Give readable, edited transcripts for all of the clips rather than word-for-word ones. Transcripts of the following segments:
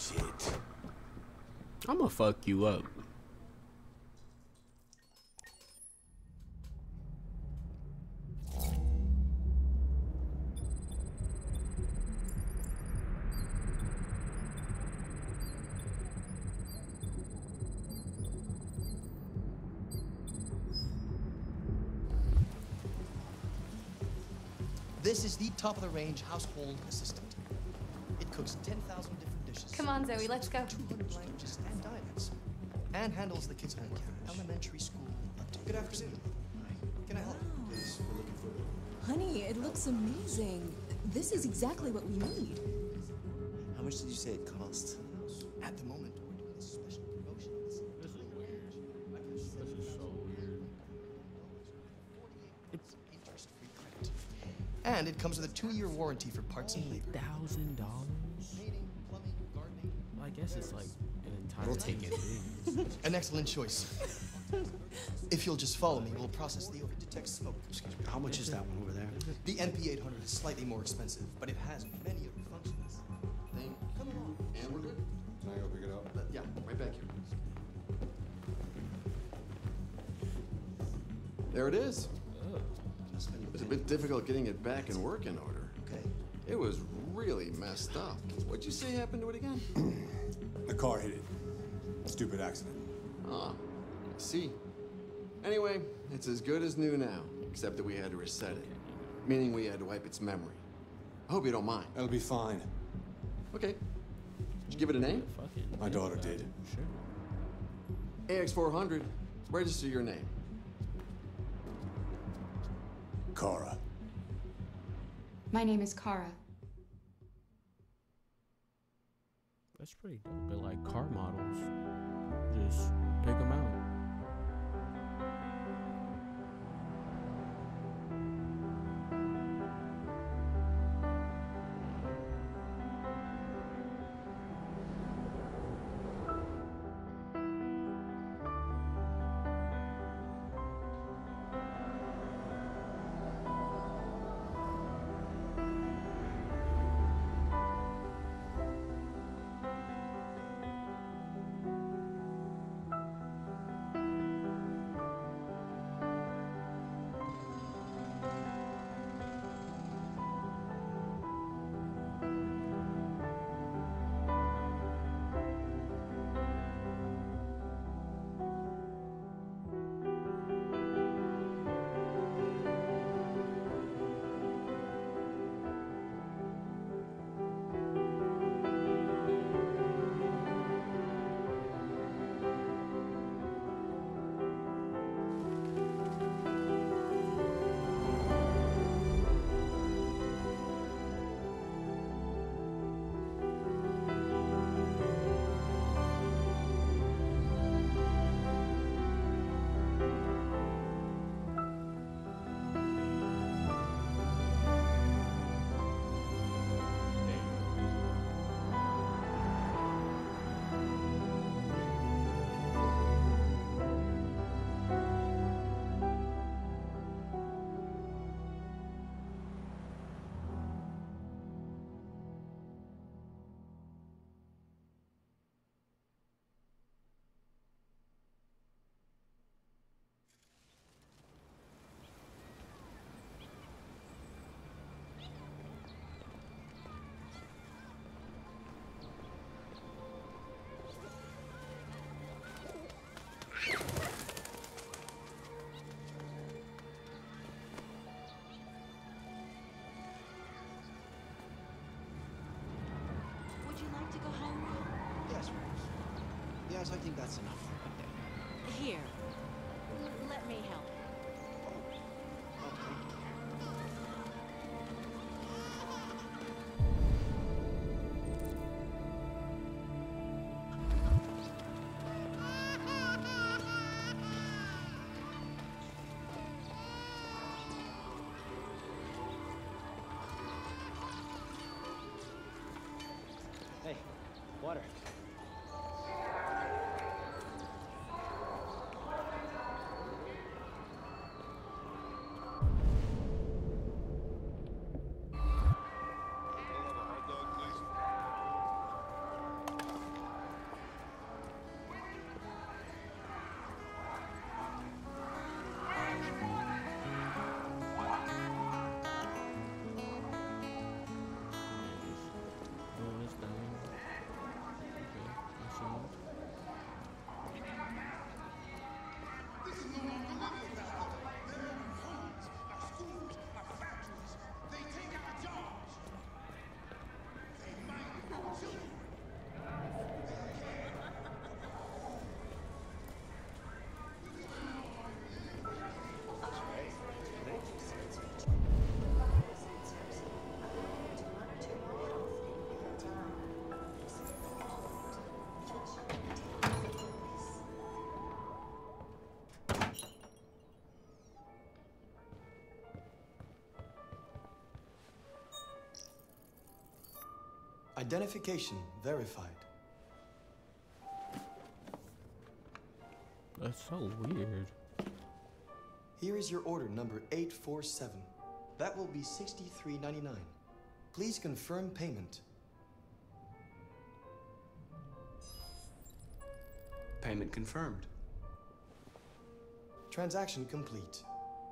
Shit. I'ma fuck you up. This is the top-of-the-range household assistant. It cooks 10,000 different dishes. Come on, Zoe, let's go. 200 languages and dialects. And handles the kids' homework. Elementary school up to. Good afternoon. Can I help? Please, we're looking for. Honey, it looks amazing. This is exactly what we need. How much did you say it cost? At the moment, we're doing a special promotion on this. This is weird. This is so weird. It's interest-free credit. And it comes with a 2-year warranty for parts and labor. $1,000? Painting, plumbing, gardening. Well, I guess it's like an entire We'll take it. An excellent choice. If you'll just follow me, we'll process the odor, detect smoke. Excuse me. How much is that one over there? The NP800 is slightly more expensive, but it has many other functions. Thing. Come along. And we're good. Can I go pick it up? Yeah, right back here. There it is. It's a bit difficult getting it back in working order. Okay. It was really messed up. What'd you say happened to it again? The car hit it. Stupid accident. Ah, I see. Anyway, it's as good as new now, except that we had to reset it. Meaning we had to wipe its memory. I hope you don't mind. That'll be fine. Okay. Did you give it a name? Fucking My daughter did. Sure. AX400. Register your name. Kara. My name is Kara. That's pretty dope. They're like car models. Just pick them out. Would you like to go home now? Yes, Rose. Yes, I think that's enough. Here. Let me help. Hey, water. Identification verified. That's so weird. Here is your order number 847. That will be $63.99. Please confirm payment. Payment confirmed. Transaction complete.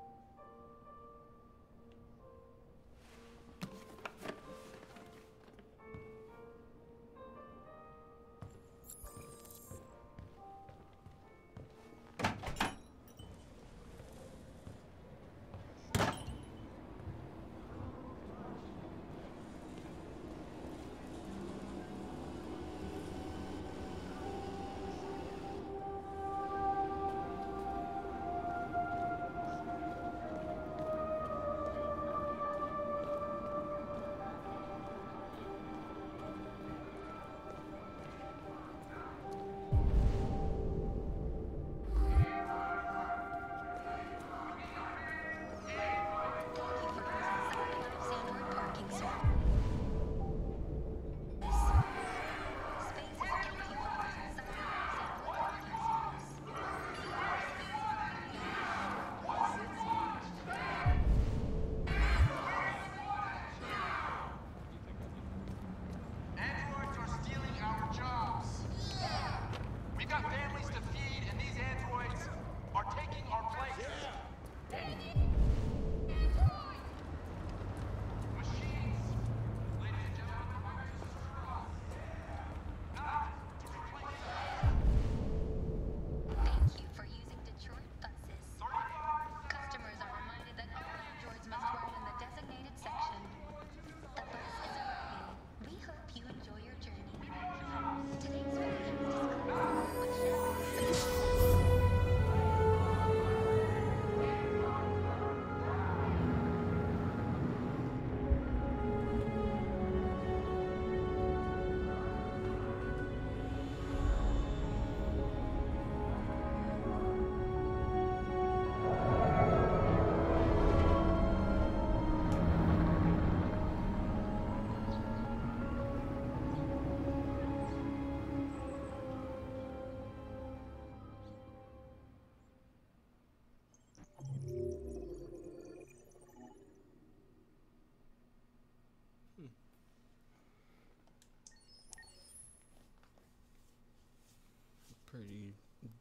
Pretty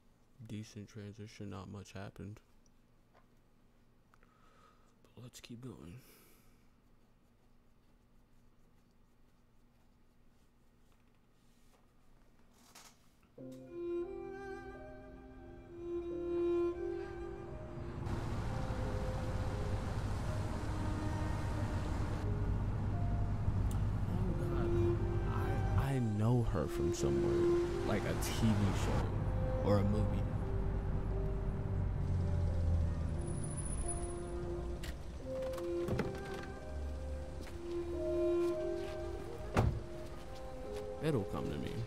decent transition, not much happened. But let's keep going. I know her from somewhere, like a TV show or a movie. It'll come to me.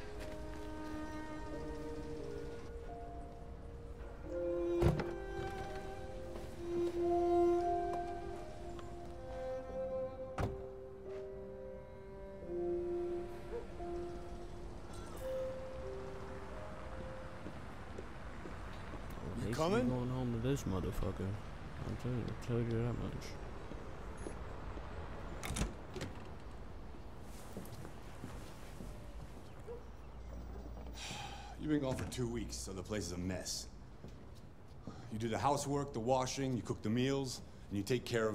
Coming? Going home to this motherfucker. I'll tell you that much. You've been gone for 2 weeks, so the place is a mess. You do the housework, the washing, you cook the meals, and you take care of...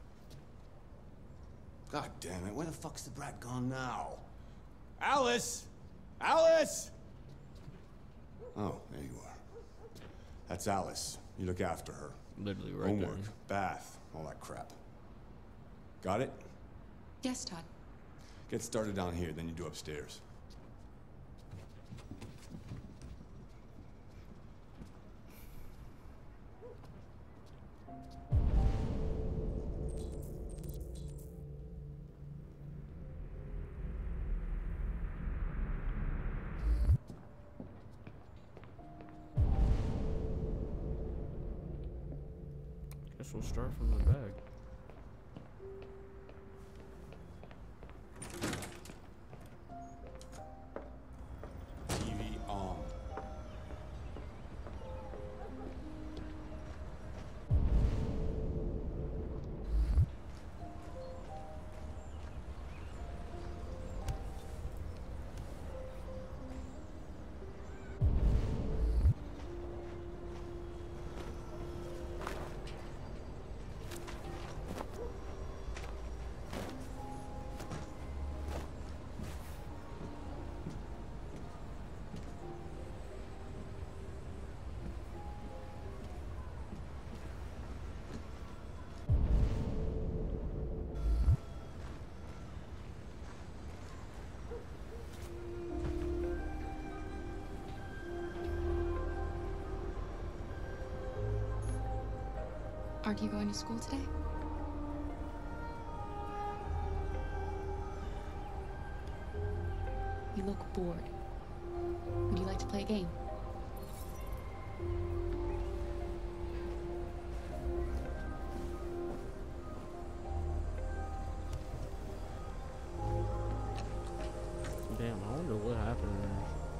God damn it, where the fuck's the brat gone now? Alice! Alice! Oh, there you are. That's Alice. You look after her. Literally right Homework, there. bath, all that crap. Got it? Yes, Todd. Get started down here, then you do upstairs. Guess we'll start from the back. Aren't you going to school today? You look bored. Would you like to play a game? Damn, I wonder what happened there.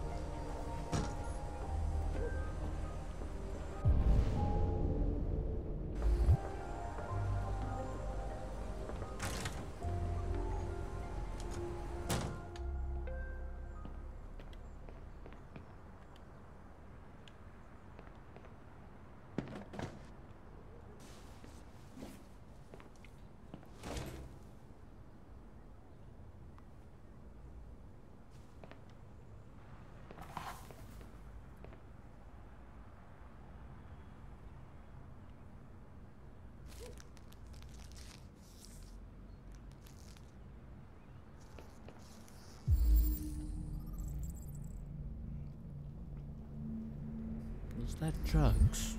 Is that drugs?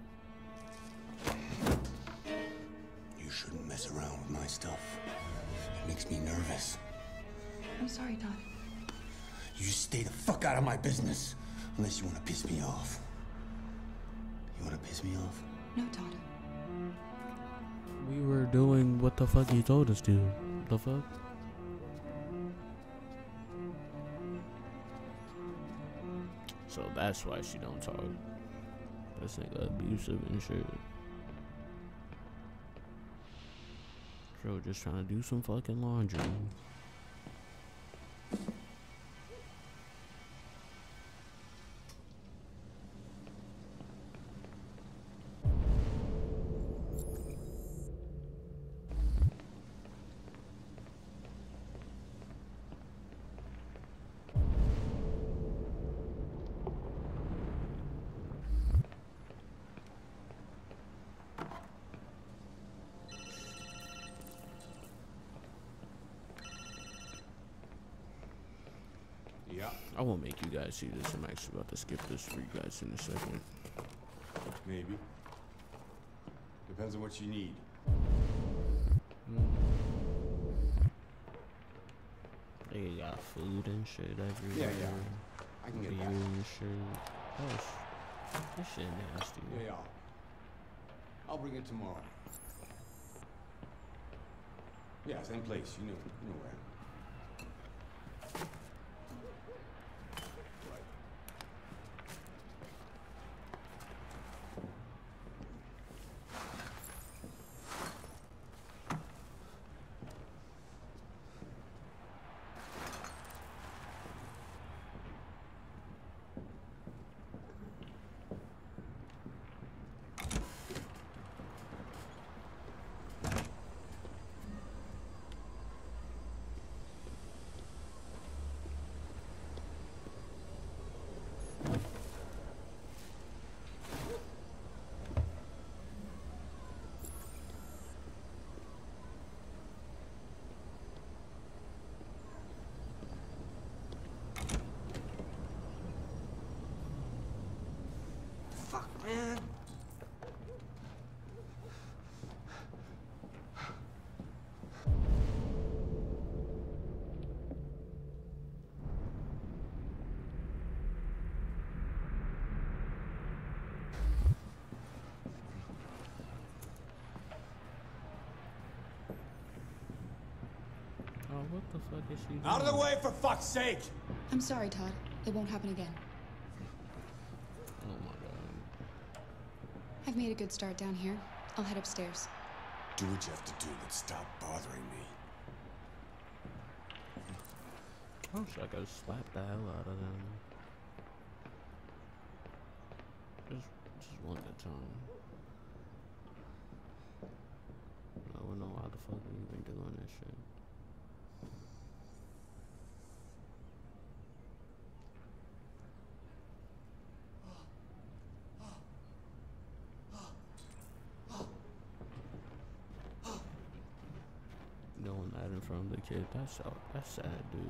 You shouldn't mess around with my stuff. It makes me nervous. I'm sorry, Todd. You stay the fuck out of my business. Unless you want to piss me off. You want to piss me off? No, Todd. We were doing what the fuck you told us to. The fuck? So that's why she don't talk. This nigga abusive and shit. Bro, just trying to do some fucking laundry. Yeah, I won't make you guys see this. I'm actually about to skip this for you guys in a second. maybe. Depends on what you need. They got food and shit everywhere. Yeah. I can Beer get that. and shit. This shit nasty. Yeah. I'll bring it tomorrow. Yeah, same place. You know where. Fuck, man. Oh, what the fuck is she doing? Out of the way, for fuck's sake! I'm sorry, Todd. It won't happen again. Oh my god. I've made a good start down here. I'll head upstairs. Do what you have to do, but stop bothering me. I wish I could slap the hell out of them. Just one at a time. I don't know how the fuck we even doing this shit. Doing that in front of the kid, that's sad, dude.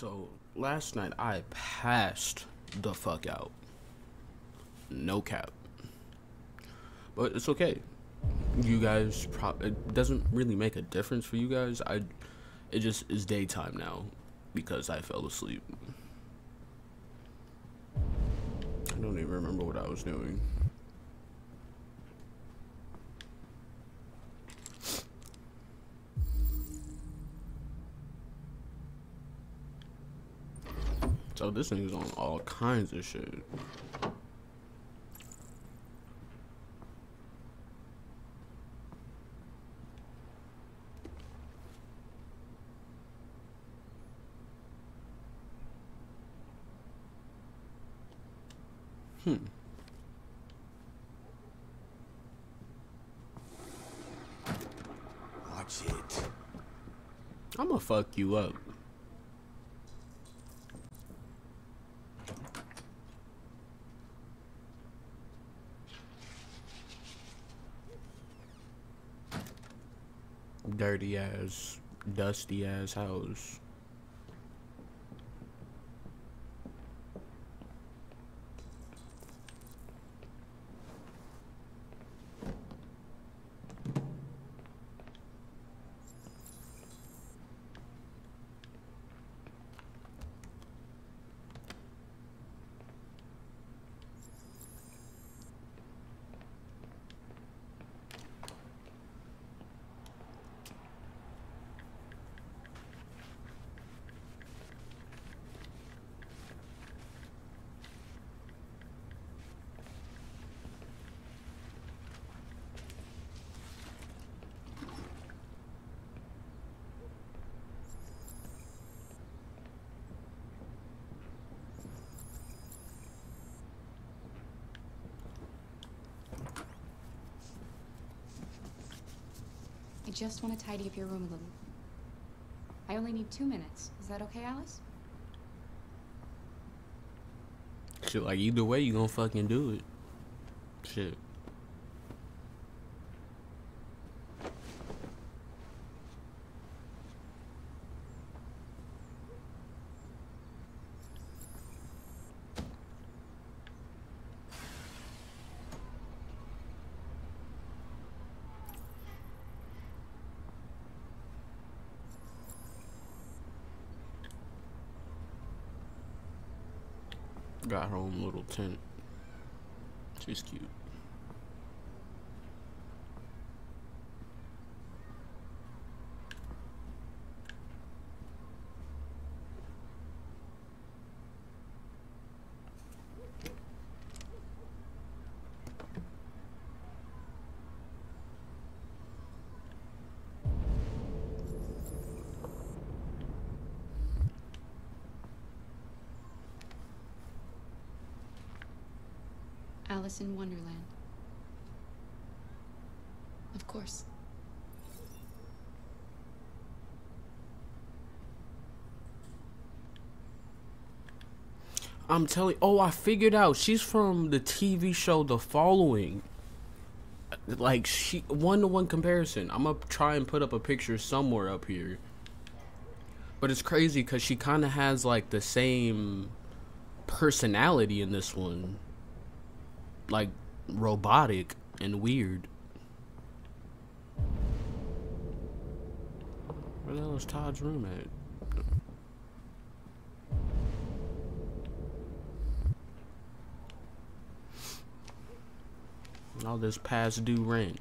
So last night I passed the fuck out. No cap. But it's okay. You guys it doesn't really make a difference for you guys. It just is daytime now because I fell asleep. I don't even remember what I was doing. So this nigga's on all kinds of shit. Watch it. I'ma fuck you up. Dirty ass, dusty ass house. I just want to tidy up your room a little. I only need 2 minutes. Is that okay, Alice? Shit, like either way you gonna fucking do it. Shit. Got her own little tent. She's cute. Alice in Wonderland. Of course. I'm telling. Oh, I figured out. She's from the TV show The Following. Like she 1-to-1 comparison. I'm gonna try and put up a picture somewhere up here. But it's crazy because she kind of has like the same personality in this one. Like robotic and weird. Where the hell is Todd's room at? All this past due rent.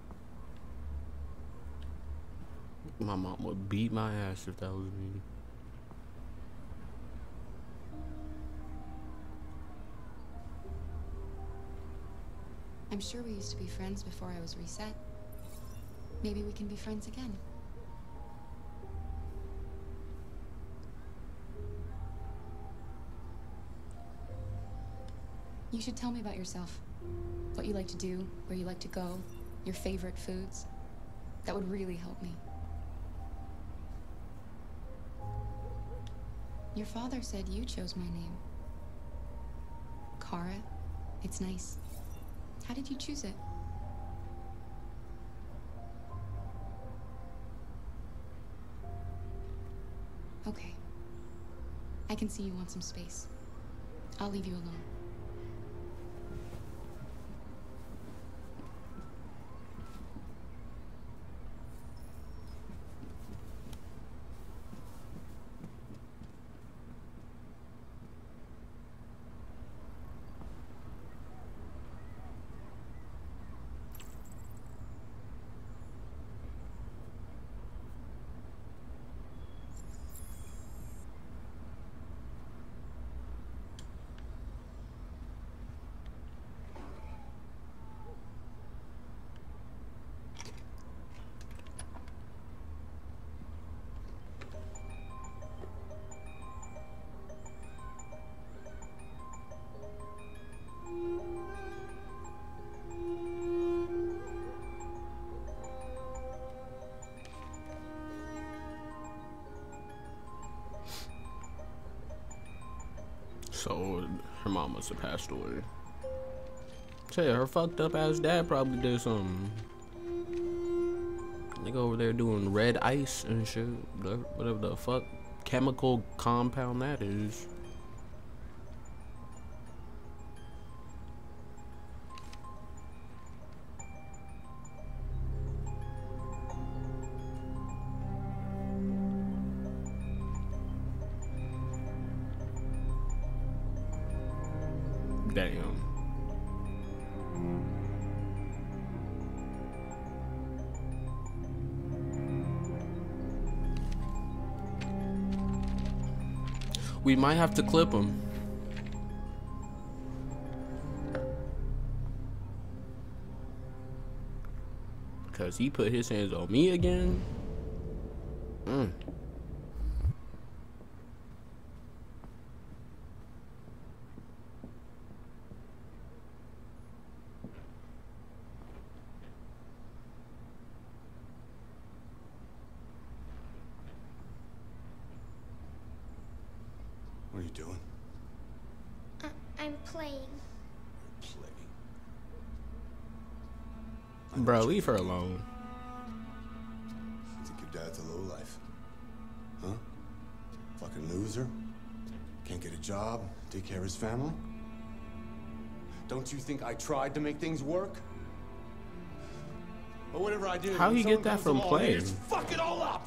My mom would beat my ass if that was me. I'm sure we used to be friends before I was reset. Maybe we can be friends again. You should tell me about yourself. What you like to do, where you like to go, your favorite foods. That would really help me. Your father said you chose my name. Kara. It's nice. How did you choose it? Okay. I can see you want some space. I'll leave you alone. So her mom must have passed away. Tell you, her fucked up ass dad probably did something. Nigga over there doing red ice and shit. Whatever the fuck chemical compound that is. Damn. We might have to clip him. Because he put his hands on me again. What are you doing? I'm playing. Playing. Bro, leave her alone. You think your dad's a lowlife? Huh? Fucking loser? Can't get a job, take care of his family? Don't you think I tried to make things work? But whatever I did, How when you get someone that comes from along, playing? they just fuck it all up!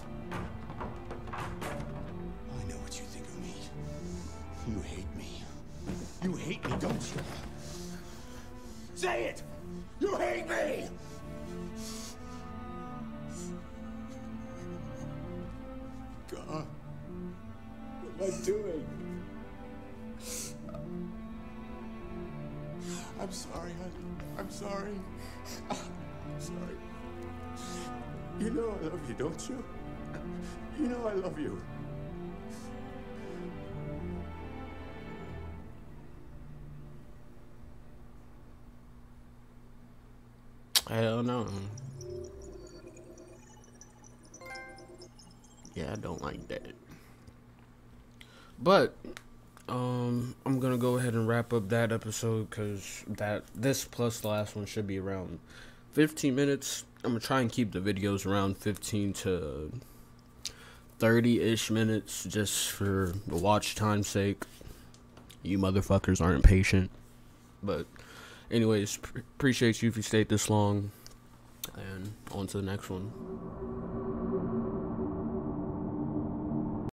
I know what you think of me. You hate me. You hate me, don't you? Say it! You hate me! God, what am I doing? I'm sorry, honey. I'm sorry. I'm sorry. You know I love you, don't you? You know I love you. Hell no. Yeah, I don't like that. But I'm gonna go ahead and wrap up that episode because this plus the last one should be around 15 minutes. I'm gonna try and keep the videos around 15 to 30-ish minutes just for the watch time's sake. You motherfuckers aren't patient. But anyways, appreciate you if you stayed this long. And on to the next one.